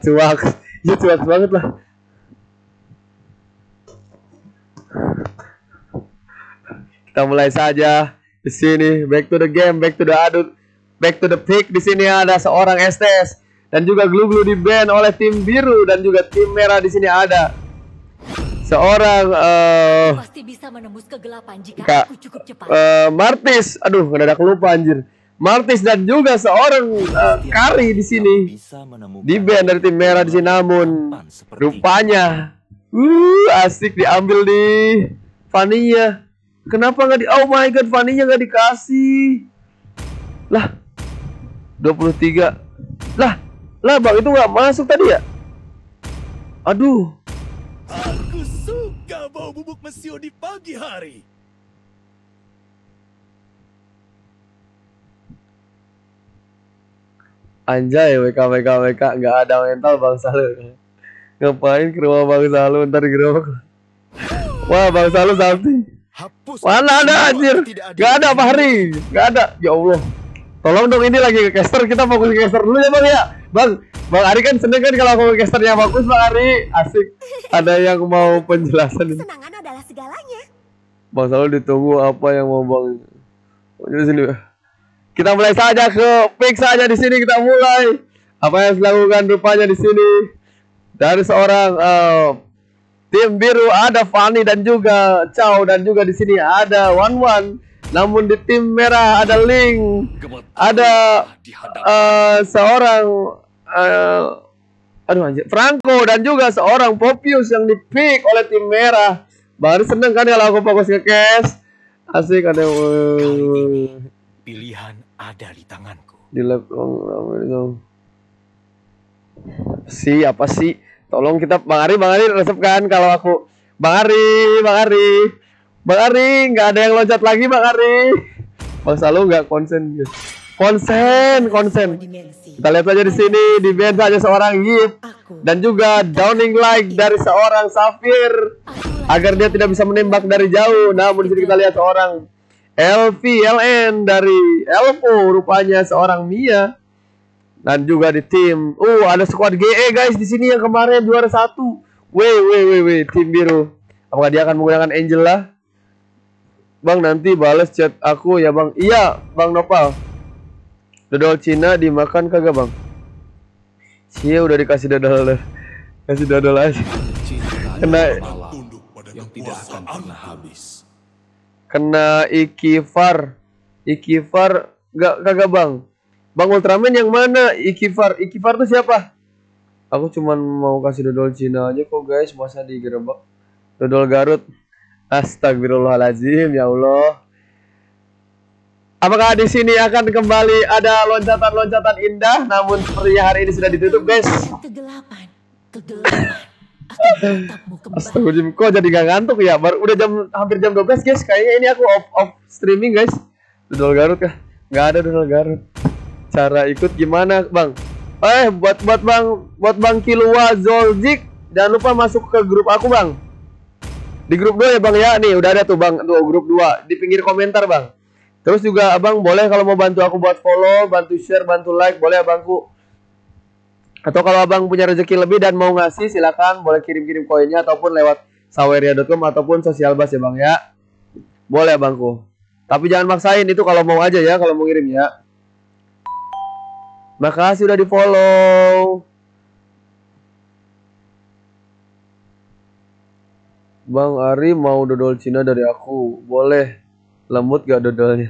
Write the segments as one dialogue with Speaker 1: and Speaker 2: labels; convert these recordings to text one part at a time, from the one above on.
Speaker 1: Cuak. Ya cuak banget lah. Kita mulai saja di sini. Back to the game, back to the adult, back to the pick. Di sini ada seorang STS dan juga Glue di ban oleh tim biru dan juga tim merah. Di sini ada seorang
Speaker 2: pasti bisa menembus kegelapan jika aku cukup cepat.
Speaker 1: Martis. Aduh, ngedadak lupa anjir. Martis dan juga seorang Kari di sini di ban dari tim merah di sini. Namun rupanya asik diambil di Vania. Kenapa nggak di? Oh my god, Vania nggak dikasih. Lah 23. Lah bang itu nggak masuk tadi ya? Aduh.
Speaker 3: Aku suka bau bubuk mesio di pagi hari.
Speaker 1: Anjay, WK nggak ada mental Bang Salu. Ngapain ke rumah Bang Salu ntar gerobak. Wah Bang Salu something. Mana ada anjir? Gak ada Fahri, gak ada. Ya Allah. Tolong dong, ini lagi ke caster, kita fokus ke caster dulu ya Bang ya. Bang Ari kan seneng kan kalau aku ke casternya fokus Bang Ari. Asik. Ada yang mau penjelasan ini.
Speaker 2: Kesenangan adalah segalanya.
Speaker 1: Bang Salu ditunggu apa yang mau Bang. Jadi sini. Kita mulai saja ke pick saja di sini, kita mulai. Apa yang dilakukan rupanya di sini dari seorang tim biru ada Fanny dan juga Chow dan juga di sini ada Wan. Namun di tim merah ada Ling, ada seorang aduh anjir, Franco dan juga seorang Popius yang dipick oleh tim merah. Baru seneng kan kalau aku fokus ke cash. Asik ada
Speaker 3: Pilihan ada di tanganku.
Speaker 1: di lab apa sih? Tolong kita Bang Ari resepkan kalau aku Bang Ari nggak ada yang loncat lagi Bang Ari. Bang Salu nggak konsen. Kita lihat aja di sini di band saja seorang Yip dan juga downing like dari seorang Safir agar dia tidak bisa menembak dari jauh. Namun di sini kita lihat seorang LN dari Elpo rupanya seorang Mia dan juga di tim ada squad GE guys di sini yang kemarin juara 1. Weh tim biru. Apakah dia akan menggunakan Angela? Bang nanti balas chat aku ya Bang. Iya Bang Nopal. Dodol Cina dimakan kagak Bang? Cia udah dikasih dodol deh. Kasih dodol aja. Kena
Speaker 3: yang tidak akan pernah habis.
Speaker 1: Kena Ikifar kagak Bang. Bang Ultraman yang mana? Ikifar tuh siapa? Aku cuman mau kasih dodol Cina aja kok guys, masa digerebek. Dodol Garut. Astagfirullahaladzim ya Allah. Apakah di sini akan kembali ada loncatan indah? Namun sepertinya hari ini sudah ditutup guys.
Speaker 2: Kegelapan.
Speaker 1: Astagfirullahaladzim, kok jadi gak ngantuk ya? Baru udah hampir jam 12 guys. Kayaknya ini aku off streaming guys. Dodol Garut kah? Gak ada dodol Garut. Cara ikut gimana Bang? Buat Bang Kilua Zolzik, jangan lupa masuk ke grup aku Bang. Di grup 2 ya Bang ya. Nih udah ada tuh Bang, tuh grup 2 di pinggir komentar Bang. Terus juga Abang boleh kalau mau bantu aku buat follow, bantu share, bantu like, boleh Abangku. Atau kalau Abang punya rezeki lebih dan mau ngasih, silakan boleh kirim koinnya ataupun lewat saweria.com ataupun sosial bus ya Bang ya. Boleh Abangku. Tapi jangan maksain, itu kalau mau aja ya, kalau mau ngirim ya. Makasih udah di follow. Bang Ari mau dodol Cina dari aku, boleh. Lembut gak dodolnya?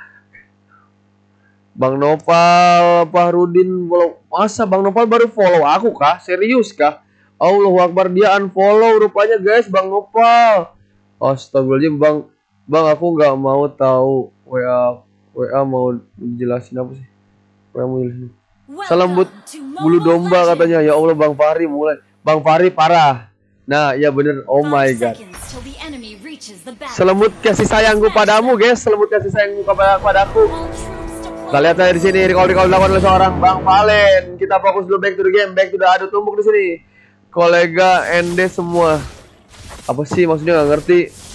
Speaker 1: Bang Nopal, Fahrudin, masa Bang Nopal baru follow aku kah? Serius kah? Allahu Akbar, dia unfollow rupanya guys Bang Nopal. Astagfirullahaladzim Bang aku nggak mau tahu WA mau jelasin apa sih? WA mau jelasin. Selembut bulu domba katanya. Ya Allah Bang Fahri mulai. Bang Fahri parah. Nah ya bener, oh my god. Selemut kasih sayangku padamu guys, selemut kasih sayangku padaku. Kita lihat saya di sini recall dilakukan oleh seorang Bang Valen. Kita fokus dulu back to the game, back to the adu tumbuk di sini. Kolega ND semua. Apa sih maksudnya nggak ngerti.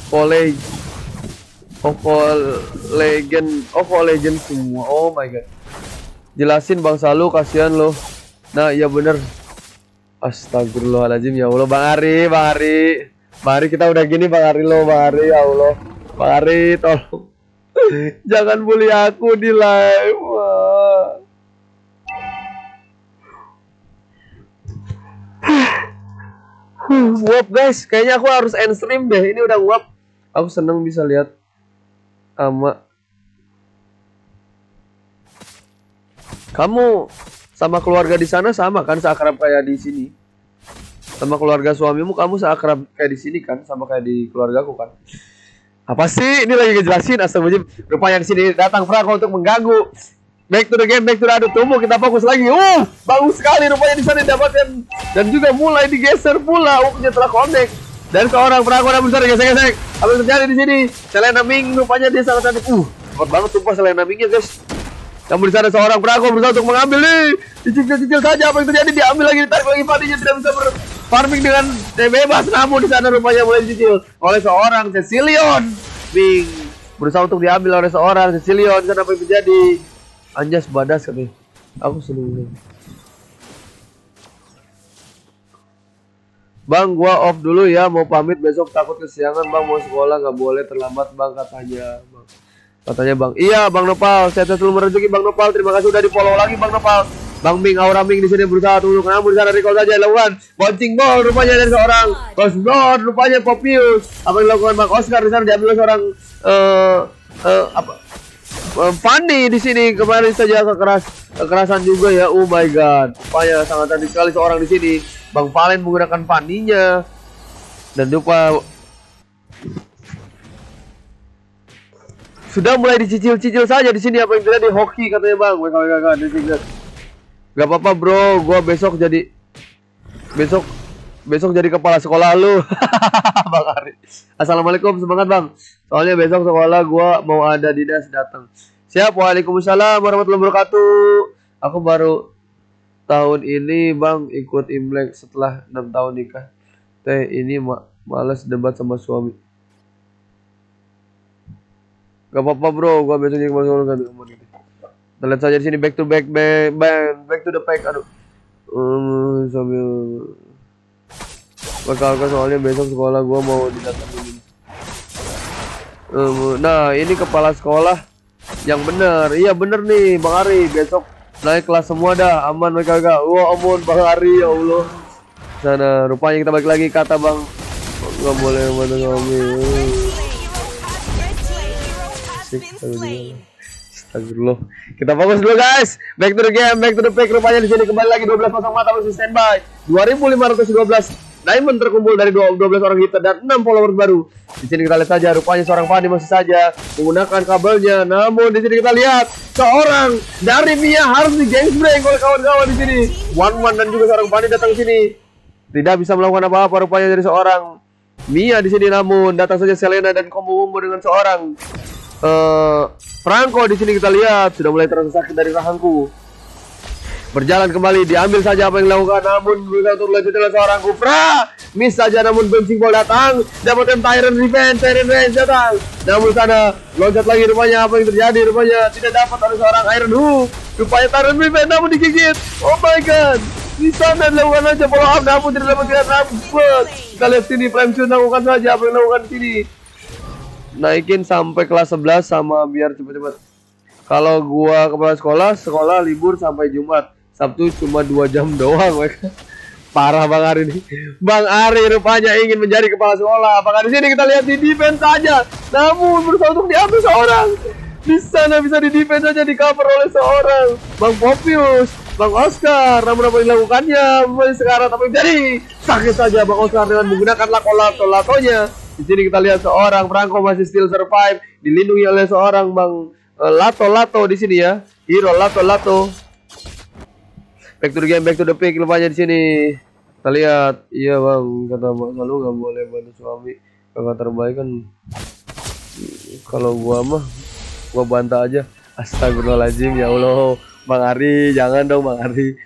Speaker 1: Legend semua. Oh my god. Jelasin Bang Salu, kasihan loh. Nah iya bener. Astagfirullahaladzim, ya Allah. Bang Ari, kita udah gini Bang Ari lo, Bang Ari, ya Allah. Bang Ari, tolong. Jangan bully aku di live. Wah. Nguap guys, kayaknya aku harus end stream deh. Ini udah nguap. Aku seneng bisa lihat ama. Kamu sama keluarga di sana sama kan, seakrab kayak di sini. Sama keluarga suamimu kamu seakrab kayak di sini kan, sama kayak di keluargaku kan. Apa sih? Ini lagi ngejelasin. Astagfirullahaladzim. Rupanya di sini datang Franco untuk mengganggu. Back to the game, back to the adu tubuh. Kita fokus lagi. Bagus sekali rupanya di sana didapatkan dan juga mulai digeser pula. Uknya telah connect dan seorang Franco namun besar gesek-gesek. Apa yang terjadi di sini? Selena Ming rupanya dia sangat cantik. Cepat banget tumpah Selena Mingnya guys. Namun di sana seorang Franco berusaha untuk mengambil nih. Dicicil-cicil saja apa yang terjadi. Diambil lagi, ditarik lagi padinya, tidak bisa farming dengan bebas. Namun di sana rupanya mulai dicicil oleh seorang Cecilion Ming. Berusaha untuk diambil oleh seorang Cecilion. Di sana apa yang terjadi? Anjas badas katanya. Aku seluruh. Bang, gua off dulu ya, mau pamit besok takut kesiangan bang, mau sekolah nggak boleh terlambat bang katanya. Bang. Katanya bang, iya bang Nopal, saya selalu merezeki bang Nopal, terima kasih udah di follow lagi bang Nopal. Bang Ming, Aura Ming di sini berusaha tunduk, namun di sana recall saja dilakukan. Bouncing ball rupanya dari seorang crossboard, rupanya Popius. Apa yang dilakukan bang Oscar di sana diambil seorang Fanny di sini kemarin saja kekerasan juga ya. Oh my god, rupanya sangat cantik sekali seorang di sini. Bang Valen menggunakan Fanny-nya dan lupa sudah mulai dicicil-cicil saja di sini. Apa yang terjadi? Hoki katanya bang. Gak apa-apa bro, gua besok jadi kepala sekolah lu. Bang Ari. Assalamualaikum, semangat bang. Soalnya besok sekolah gua mau ada dinas datang. Siap. Waalaikumsalam warahmatullahi wabarakatuh. Aku baru tahun ini bang ikut Imlek setelah 6 tahun nikah. Ini males debat sama suami. Gak apa-apa bro, gua besok jadi kepala sekolah kan. Kita lihat saja di sini back to the pack. Aduh. Sambil bakal soalnya besok sekolah gua mau didatangin. Nah, ini kepala sekolah yang bener. Iya bener nih Bang Ari, besok naik kelas semua dah, aman mereka gak. Wah aman Bang Ari, ya Allah. Sana rupanya kita balik lagi kata Bang nggak boleh mana kami. Astagfirullah. Kita fokus dulu guys. Back to the game, back to the pack. Rupanya di sini kembali lagi 12 pasang mata masih standby. 2512 diamond terkumpul dari 12 orang hitter dan 6 followers baru. Di sini kita lihat saja rupanya seorang Fanny masih saja menggunakan kabelnya. Namun di sini kita lihat seorang dari Mia harus di gangsbreak oleh kawan-kawan di sini. One dan juga seorang Fanny datang ke sini. Tidak bisa melakukan apa-apa rupanya dari seorang Mia di sini. Namun datang saja Selena dan combo dengan seorang Franco di sini kita lihat sudah mulai terasa sakit dari rahangku. Berjalan kembali, diambil saja apa yang dilakukan, namun berusaha untuk lanjutkan seorang Kufra. Miss saja, namun bouncing ball datang. Dapatkan Tyrant Revenge datang. Namun sana loncat lagi rupanya apa yang terjadi, rupanya tidak dapat oleh seorang Iron Hook. Rupanya Tyrant Revenge namun digigit. Oh my god. Di sana dilakukan aja follow up, namun tidak dapat dapat. Kita lihat sini Prime Shoot lakukan saja apa yang dilakukan di sini. Naikin sampai kelas 11 sama biar cepet-cepet. Kalau gua kepala sekolah libur sampai Jumat. Sabtu cuma 2 jam doang, mereka. Parah Bang Ari nih. Bang Ari rupanya ingin menjadi kepala sekolah. Apakah di sini kita lihat di defense saja. Namun berusaha untuk diambil seorang. Di sana bisa di defense saja, di cover oleh seorang Bang Popius, Bang Oscar. Namun apa yang dilakukannya? Sekarang apa yang jadi? Sakit saja Bang Oscar dengan menggunakan latonya. Di sini kita lihat seorang Franco masih still survive, dilindungi oleh seorang Bang Lato di sini ya. Hero Lato. Back to the game, back to the pick rupanya di sini. Kita lihat, iya bang, kata bang lalu nggak boleh bantu suami. Kakak terbaik kan. Kalau gua mah, gua bantah aja. Astagfirullahaladzim, ya Allah, Bang Ari, jangan dong Bang Ari,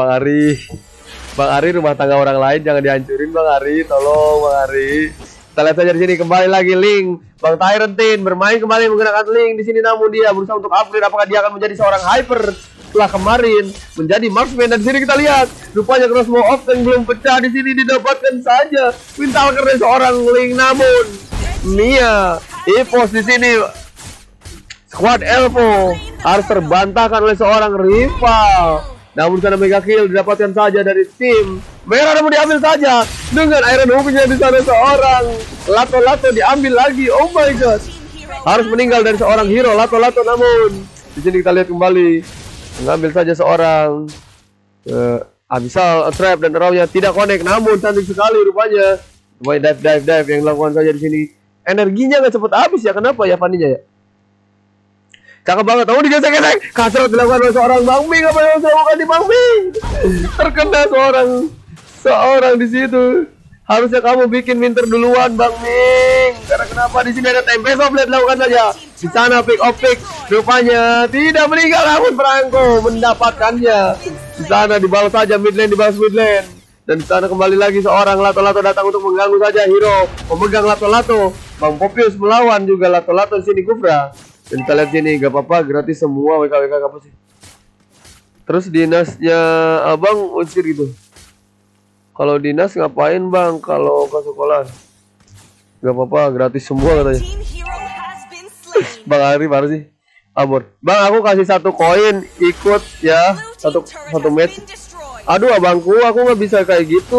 Speaker 1: Bang Ari rumah tangga orang lain jangan dihancurin Bang Ari, tolong Bang Ari. Kita lihat saja di sini kembali lagi Link, Bang Tyrantin bermain kembali menggunakan Link di sini, namun dia berusaha untuk upgrade. Apakah dia akan menjadi seorang hyper? setelah kemarin menjadi marksman. Dan di sini kita lihat rupanya crossbow of tank belum pecah, di sini didapatkan saja Windtalker dari seorang Link, namun Mia Epos di sini squad Elvo harus terbantahkan oleh seorang rival. Namun sana mega kill didapatkan saja dari tim merah, namun diambil saja dengan Iron Hook-nya di sana seorang Lato diambil lagi. Oh my god, harus meninggal dari seorang hero Lato. Namun di sini kita lihat kembali mengambil saja seorang Abyssal Trap dan arrow-nya tidak connect, namun cantik sekali rupanya. Dive yang dilakukan saja di sini. Energinya nggak cepet habis ya, kenapa ya Fanny-nya ya? Cakep banget, oh digesek-gesek. Kasrat dilakukan oleh seorang Bang Ming. Apa yang dilakukan di Bang Ming? Terkena seorang di situ. Harusnya kamu bikin winter duluan Bang Ming. Karena kenapa di sini ada Tempest of Blade, lakukan saja. Di sana pick of pick rupanya tidak meninggal, namun Franco mendapatkannya. Di sana dibalas saja midlane, Dan di sana kembali lagi seorang Lato datang untuk mengganggu saja hero pemegang Lato. Bang Popius melawan juga Lato di sini Kufra. Dan kita lihat sini gak apa-apa, gratis semua WK apa sih. Terus dinasnya abang usir gitu. Kalau dinas ngapain bang kalau ke sekolah? Gak apa-apa, gratis semua katanya. Bang Ari mana sih? Abor. Bang aku kasih 1 koin ikut ya, satu match. Aduh abangku, aku nggak bisa kayak gitu.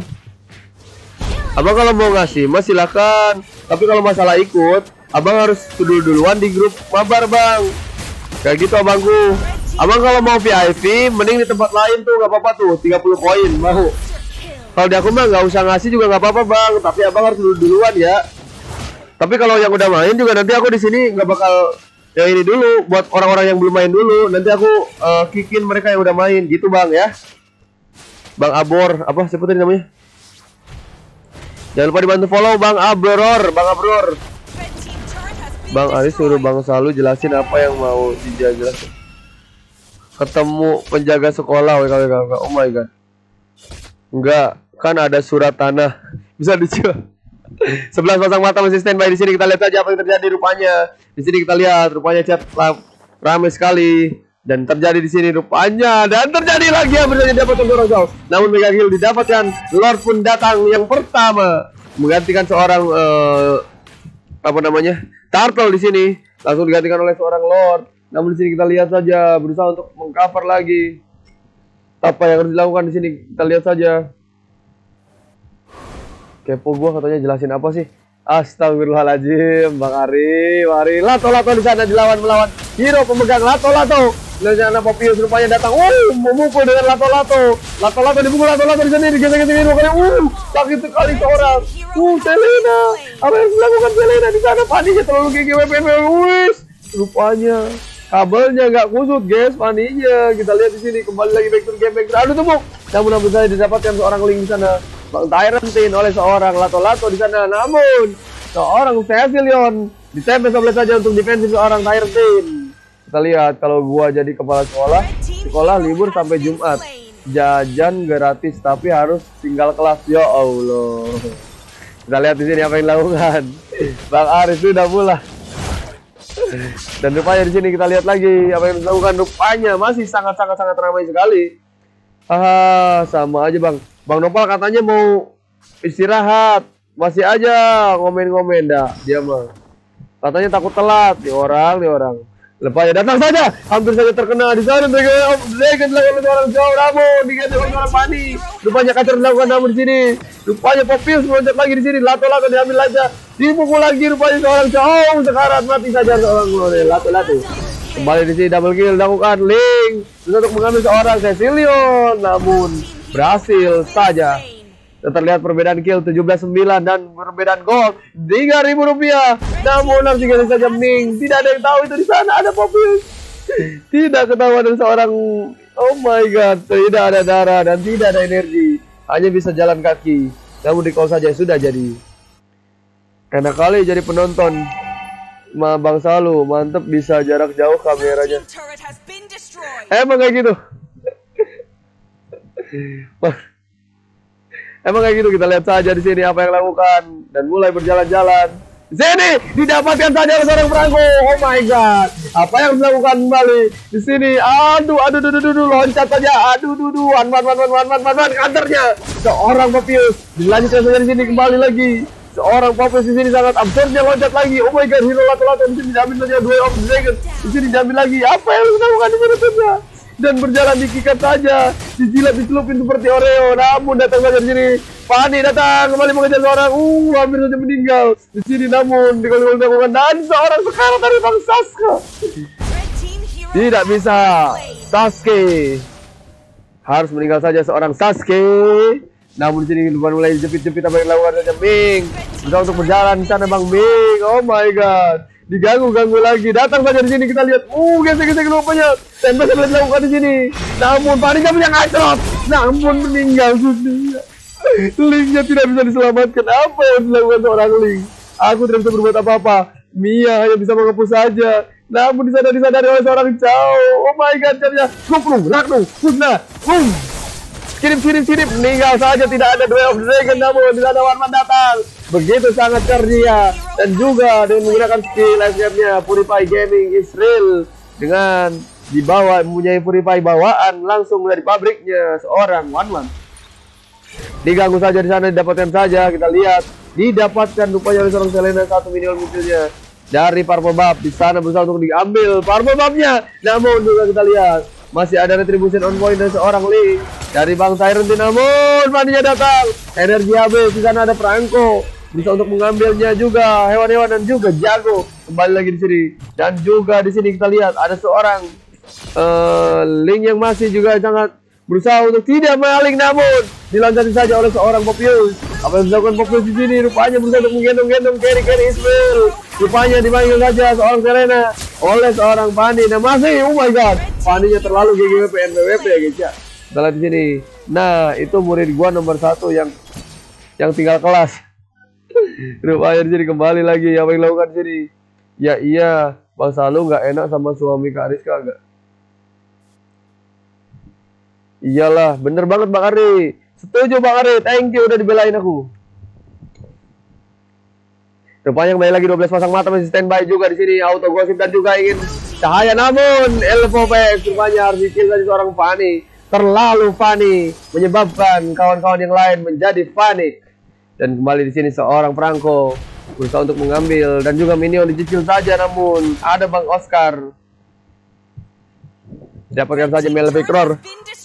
Speaker 1: Abang kalau mau ngasih mas silakan. Tapi kalau masalah ikut, abang harus duluan di grup mabar bang. Kayak gitu abangku. Abang kalau mau VIP, mending di tempat lain tuh, nggak apa-apa tuh, 30 koin mau. Kalau di aku mah nggak usah ngasih juga nggak apa-apa bang. Tapi abang harus duluan ya. Tapi kalau yang udah main juga nanti aku di sini nggak bakal yang ini dulu. Buat orang-orang yang belum main dulu, nanti aku kickin mereka yang udah main gitu bang ya. Bang Abor, apa siapa tadi namanya? Jangan lupa dibantu follow Bang Abror. Bang Aris suruh Bang Salu jelasin apa yang mau dijelasin. Ketemu penjaga sekolah WKWK. Oh my god. Enggak, kan ada surat tanah. Bisa dijual. 11 pasang mata masih standby di sini. Kita lihat aja apa yang terjadi rupanya. Di sini kita lihat rupanya chat ramai sekali. Dan terjadi di sini rupanya, dan terjadi lagi yang berjadi dapat untuk orang jauh. Namun mega kill didapatkan, Lord pun datang yang pertama menggantikan seorang apa namanya Turtle di sini, langsung digantikan oleh seorang Lord. Namun di sini kita lihat saja berusaha untuk mengcover lagi. Apa yang harus dilakukan di sini kita lihat saja. Kepo gua katanya jelasin apa sih? Astagfirullahaladzim, Bang Ari, Lato di sana melawan hero pemegang Lato. Dan sana Popius rupanya datang, memukul dengan Lato dipukul Lato di sana, digesek-gesek 2 kali, sakit sekali seorang. Selena, apa yang dilakukan Selena di sana? Paninya terlalu gigi WPM, rupanya kabelnya nggak kusut guys, paninya. Kita lihat di sini kembali lagi back to game, aduh tembok. Namun saya didapatkan seorang Link di sana. Bang Tyrantin oleh seorang Lato di sana, namun seorang Cecilion ditempel oleh saja untuk defensif seorang Tyrantin. Kita lihat kalau gua jadi kepala sekolah libur sampai Jumat, jajan gratis tapi harus tinggal kelas. Ya Allah. Kita lihat di sini apa yang dilakukan. Bang Aris sudah mulai. Dan rupanya di sini kita lihat lagi apa yang dilakukan, rupanya masih sangat ramai sekali. Sama aja bang. Bang Nopal katanya mau istirahat, masih aja ngomen dah dia mah. Katanya takut telat, di orang. Lepasnya datang saja, hampir saja terkena di sana. Dragon dilakukan oleh orang jauh, namun diganti oleh orang Pani. Rupanya kacau dilakukan namun di sini. Rupanya Popius meloncat lagi di sini. Lato diambil aja, dipukul lagi rupanya seorang jauh sekarat, mati saja seorang Lato. Kembali di sini double kill dilakukan Link untuk mengambil seorang Cecilion, namun berhasil saja. Terlihat perbedaan kill 17-9 dan perbedaan gol 3.000 rupiah. Namun harus diganti saja Ming. Tidak ada yang tahu itu di sana ada Popius. Tidak ketahuan dari seorang. Oh my god, tidak ada darah dan tidak ada energi. Hanya bisa jalan kaki. Namun di call saja sudah jadi. Enak kali jadi penonton. Bang Salu, mantep bisa jarak jauh kameranya. Emang kayak gitu. Emang kayak gitu, kita lihat saja di sini apa yang lakukan dan mulai berjalan-jalan. Sini didapatkan saja oleh seorang perangko. Oh my god. Apa yang dilakukan kembali di sini? Aduh, loncat saja. Aduh, wan, kantornya. Seorang Popius dilanjutkan saja di sini kembali lagi. Seorang Popius di sini sangat absurdnya loncat lagi. Oh my god, hero lato-lato di sini diambil saja Way of the Dragon. Di sini diambil lagi. Apa yang dilakukan di sini? Dan berjalan dikikat saja, dijilat, dicelupin seperti Oreo. Namun datang saja di sini. Fanny datang kembali mengejar seorang. Hampir saja meninggal di sini. Namun dikali dilakukan dan seorang sekarat dari Bang Sasuke. Tidak bisa. Sasuke harus meninggal saja seorang Sasuke. Namun di sini depan mulai jepit-jepit apa yang dilakukan saja Ming. Sudah untuk berjalan di sana Bang Ming. Oh my god. Diganggu lagi. Datang saja di sini kita lihat. Gesek-gesek rupanya. Tempest sudah dilakukan di sini. Namun Fanny punya ngacrot. Namun meninggal sudah. Linknya tidak bisa diselamatkan. Apa yang dilakukan seorang Link? Aku tidak bisa berbuat apa-apa. Mia hanya bisa menghapus saja. Namun disadari oleh seorang Chao. Oh my god, caranya Raknung, Husna, Sirip, meninggal saja. Tidak ada Way of the Dragon, namun tidak ada Warman datang. Begitu sangat kerja. Dan juga dengan menggunakan skill akhirnya Purify Gaming Israel dengan dibawa mempunyai Purify bawaan langsung dari pabriknya seorang Wanwan. Diganggu saja di sana, didapatkan saja. Kita lihat didapatkan rupanya oleh seorang Selena satu minion munculnya dari Purple Buff. Di sana berusaha untuk diambil Purple Buff-nya. Namun juga kita lihat masih ada retribution on point dari seorang Link dari Bang Tyrant. Namun Fanny-nya datang, energi habis. Di sana ada Perangko bisa untuk mengambilnya juga, hewan-hewan dan juga jago kembali lagi di sini. Dan juga di sini kita lihat ada seorang Link yang masih juga sangat berusaha untuk tidak maling, namun diloncati saja oleh seorang Popius. Apa yang dilakukan Popius di sini? Rupanya berusaha untuk menggendong carry Israel. Rupanya dipanggil saja seorang Serena oleh seorang Fanny. Nah masih, oh my god, Fanny-nya terlalu GGWP NPWP ya guys ya. Kita lihat di sini. Nah itu murid gua nomor 1 yang tinggal kelas. Rupanya di sini kembali lagi. Apa yang dilakukan di sini? Ya iya, Bang Salu nggak enak sama suami Kak Rizka nggak? Iyalah, bener banget Bang Ari. Setuju Bang Ari, thank you udah dibelain aku. Rupanya kembali lagi 12 pasang mata masih standby juga di sini. Auto gosip dan juga ingin cahaya, namun Elvopex rupanya harus di-kill dari seorang Fanny. Terlalu Fanny menyebabkan kawan-kawan yang lain menjadi panik. Dan kembali di sini seorang Perangko berusaha untuk mengambil dan juga minion dicicil saja, namun ada Bang Oscar. Dapatkan saja Melvic Roar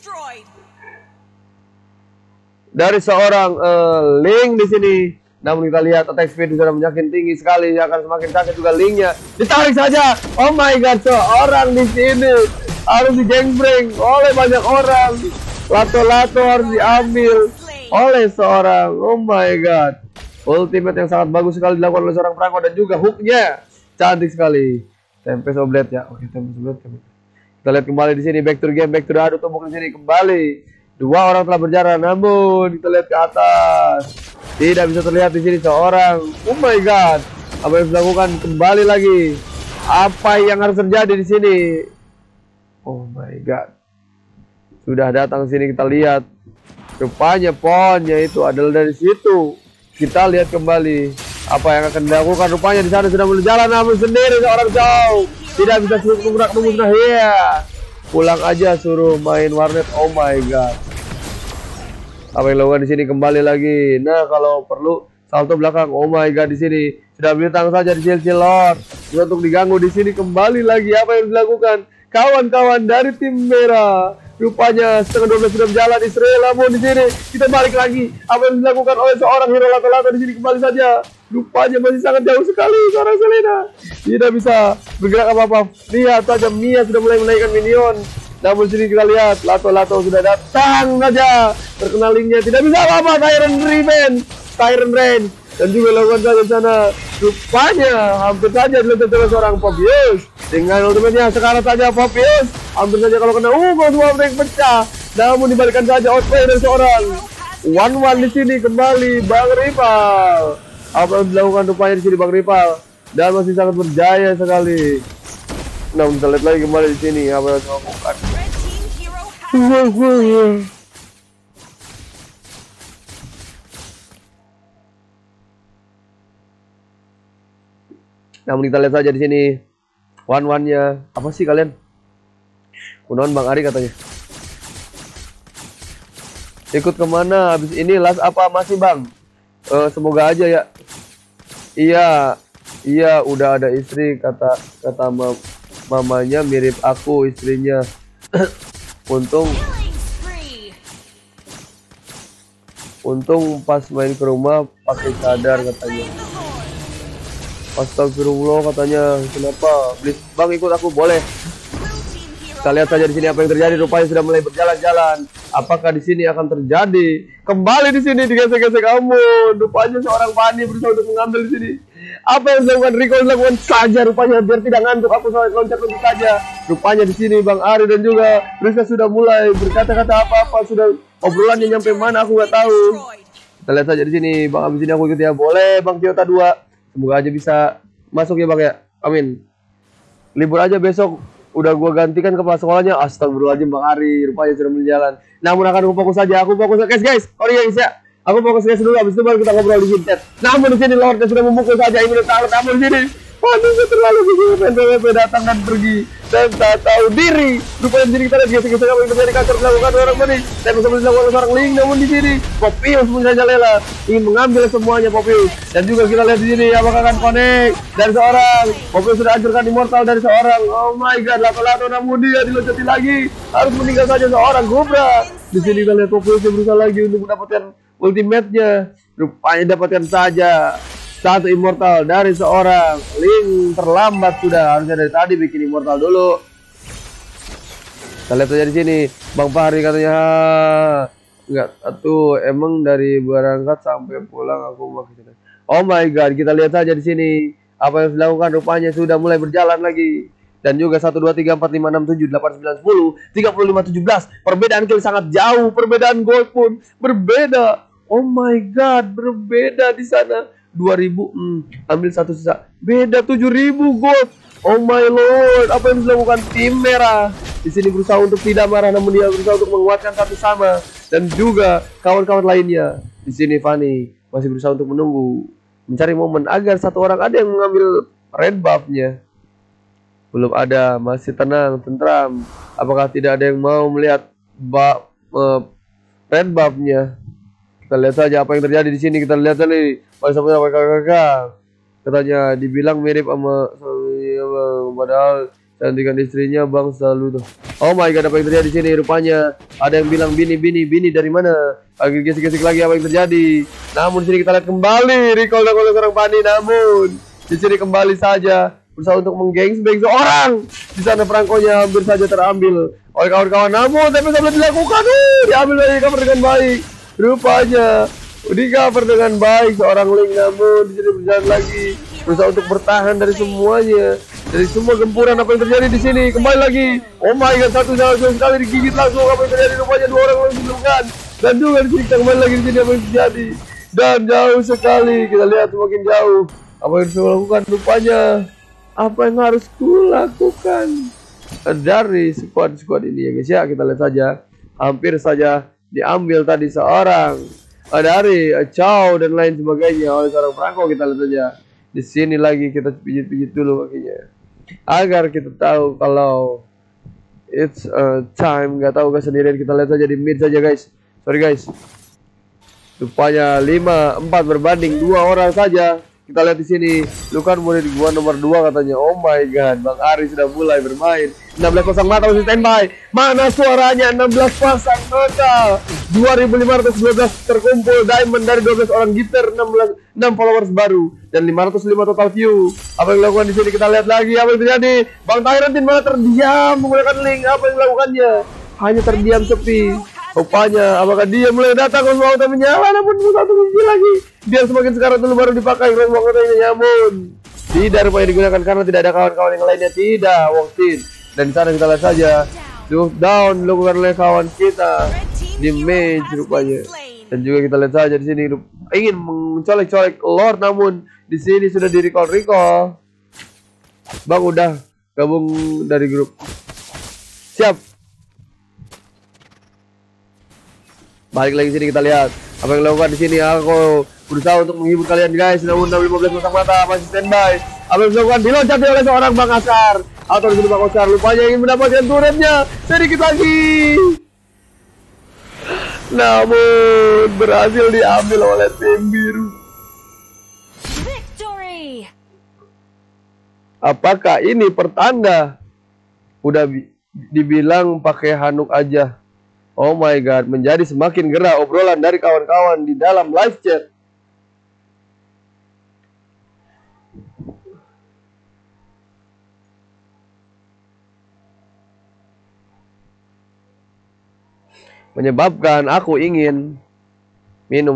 Speaker 1: dari seorang Link di sini. Namun kita lihat attack speed sudah semakin tinggi sekali, akan semakin sakit juga Linknya. Ditarik saja. Oh my god, seorang di sini harus digangbreng oleh banyak orang. Lato-lato harus diambil oleh seorang. Oh my god. Ultimate yang sangat bagus sekali dilakukan oleh seorang Perangko dan juga hooknya cantik sekali. Tempest Oblate ya. Oke, Tempest Oblate. Kita lihat kembali di sini, back to the game, back to the adu tumbuk di sini kembali. Dua orang telah berjalan, namun kita lihat ke atas. Tidak bisa terlihat di sini seorang. Oh my god. Apa yang dilakukan kembali lagi? Apa yang harus terjadi di sini? Oh my god. Sudah datang sini, kita lihat. Rupanya pohonnya itu adalah dari situ. Kita lihat kembali apa yang akan dilakukan. Rupanya di sana sudah mulai jalan, namun sendiri seorang jauh. Tidak bisa suruh nunggu ya. Pulang aja suruh main warnet. Oh my god. Apa yang dilakukan di sini kembali lagi. Nah, kalau perlu salto belakang. Oh my god, di sini sudah bintang saja di Chelsea Lord. Untuk diganggu di sini kembali lagi. Apa yang dilakukan kawan-kawan dari tim merah? Rupanya setengah 12 sudah berjalan Israel, namun di sini kita balik lagi. Apa yang dilakukan oleh seorang hero lato-lato di sini kembali saja. Rupanya masih sangat jauh sekali seorang Selena. Tidak bisa bergerak apa-apa. Lihat saja Mia sudah mulai menaikkan minion. Namun sini kita lihat lato-lato sudah datang saja. Terkenal Linknya tidak bisa apa-apa. Tyrant Rain dan juga lakukan saja di sana. Rupanya hampir saja diletakkan oleh seorang Popius. Dengan ultimate-nya sekarang saja Popius hampir saja kalau kena gol semua break pecah. Namun dibalikan saja outplay dari seorang One di sini kembali Bang Rival. Apa yang dilakukan rupanya di sini Bang Rival dan masih sangat berjaya sekali. Nah, kita lihat lagi kembali di sini apa yang dilakukan. Namun kita lihat saja di sini one-one-nya. Apa sih kalian? Kunon Bang Ari katanya. Ikut kemana? Habis ini last apa masih Bang? Semoga aja ya. Iya, udah ada istri kata mamanya mirip aku istrinya. Untung pas main ke rumah pakai cadar katanya. Astagfirullah katanya. Kenapa? Please Bang ikut aku boleh. Kita lihat saja di sini apa yang terjadi. Rupanya sudah mulai berjalan-jalan. Apakah di sini akan terjadi? Kembali di sini digesek-gesek kamu. Rupanya seorang Fanny berusaha untuk mengambil di sini. Apa yang dilakukan Rico dilakukan saja rupanya biar tidak ngantuk. Aku loncat-loncat saja. Rupanya di sini Bang Ari dan juga Rizka sudah mulai berkata-kata apa-apa. Sudah obrolannya nyampe mana aku nggak tahu. Kita lihat saja di sini. Bang abis ini aku ikut ya. Boleh Bang Kyota 2. Semoga aja bisa masuk ya Bang ya. Amin. Libur aja besok. Udah gua gantikan kepala sekolahnya. Astagfirullahaladzim Bang Ari. Rupanya sudah berjalan. Namun akan aku fokus saja. Aku fokus guys. Sorry guys ya. Aku fokus guys dulu. Habis itu baru kita ngobrol di sini. Namun di sini Lord sudah memukul saja. Ini udah tahu. Namun di sini. Waduh terlalu begini. PPP datang dan pergi. Dan tak tahu diri. Rupanya di sini kita lihat gesek-gesek apa yang terjadi. Kasar dilakukan orang ini. Dan bersama dilakukan seorang Link. Namun di sini Popius pun saja Lela ingin mengambil semuanya Popius. Dan juga kita lihat di sini apakah akan connect dari seorang. Popius sudah hancurkan immortal dari seorang. Oh my god, lato-lato namun dia diloncati lagi. Harus meninggal saja seorang Cobra. Di sini kita lihat Popius berusaha lagi untuk mendapatkan ultimate-nya. Rupanya dapatkan saja satu immortal dari seorang Link. Terlambat sudah, harusnya dari tadi bikin immortal dulu. Kita lihat saja di sini Bang Fahri katanya enggak, tuh emang dari berangkat sampai pulang aku makin. Oh my god, kita lihat saja di sini apa yang dilakukan. Rupanya sudah mulai berjalan lagi. Dan juga 1 2 3 4 5 6 7 8 9 10 35 17. Perbedaan kill sangat jauh, perbedaan gold pun berbeda. Oh my god, berbeda di sana. 2000 ambil satu sisa. Beda 7000 gold. Oh my lord, apa yang dilakukan tim merah? Di sini berusaha untuk tidak marah, namun dia berusaha untuk menguatkan satu sama dan juga kawan-kawan lainnya. Di sini Fanny masih berusaha untuk menunggu, mencari momen agar satu orang ada yang mengambil red buff-nya. Belum ada, masih tenang, tentram. Apakah tidak ada yang mau melihat red buff-nya? Kita lihat saja apa yang terjadi di sini. Kita lihat tadi sama kakak. Katanya dibilang mirip sama padahal cantikan istrinya Bang selalu tuh. Oh my god, apa yang terjadi di sini? Rupanya ada yang bilang Bini dari mana? Lagi gesek-gesek lagi apa yang terjadi. Namun di sini kita lihat kembali recall oleh seorang Fanny. Namun di sini kembali saja berusaha untuk menggangsbang seorang. Di sana perangkonya hampir saja terambil oleh kawan-kawan. Namun tapi sampai dilakukan, diambil dari cover dengan baik. Rupanya di cover dengan baik seorang Link. Namun di sini berjalan lagi berusaha untuk bertahan dari semuanya, dari semua gempuran apa yang terjadi di sini. Kembali lagi. Oh my god, satu sekali digigit langsung apa yang terjadi. Rupanya dua orang langsung dilukan. Dan juga di sini kita kembali lagi di sini apa yang terjadi. Dan jauh sekali kita lihat semakin jauh apa yang harus lakukan. Rupanya apa yang harus kulakukan dari squad ini ya guys ya. Kita lihat saja hampir saja diambil tadi seorang dari Chow dan lain sebagainya oleh seorang perangko. Kita lihat saja di sini lagi, kita pijit-pijit dulu kakinya agar kita tahu kalau it's time. Nggak tahu guys sendirian. Kita lihat saja di mid saja guys. Sorry guys, rupanya 5-4 berbanding 2 orang saja. Kita lihat di sini Lukan murid gua nomor 2 katanya. Oh my god, Bang Ari sudah mulai bermain. 16 pasang mata masih standby. Mana suaranya? 16 pasang mata. 2512 terkumpul diamond dari 12 orang gitar, 6 followers baru dan 505 total view. Apa yang dilakukan di sini? Kita lihat lagi apa yang terjadi. Bang Tyrantin malah terdiam menggunakan link. Apa yang dilakukannya? Hanya terdiam sepi. Rupanya apakah dia mulai datang ke mau menyala, namun satu kunci lagi. Dia semakin sekarang dulu baru dipakai ruang ini. Namun tidak rupanya digunakan karena tidak ada kawan-kawan yang lainnya. Tidak waktu. Dan di sana kita lihat saja down dilakukan oleh kawan kita di mage rupanya. Dan juga kita lihat saja di sini ingin mencolek-colek Lord, namun di sini sudah di recall. Bang udah gabung dari grup. Siap. Balik lagi sini kita lihat apa yang dilakukan di sini. Aku berusaha untuk menghibur kalian guys. Namun 15 pasang mata masih standby. Apa yang dilakukan diloncati oleh seorang Bang Asar. Atau di Bang Asar lupanya ingin mendapatkan turretnya. Sedikit lagi. Namun berhasil diambil oleh tim biru.
Speaker 2: Victory.
Speaker 1: Apakah ini pertanda? Udah dibilang pakai handuk aja. Oh my god, menjadi semakin gerah obrolan dari kawan-kawan di dalam live chat. Menyebabkan aku ingin minum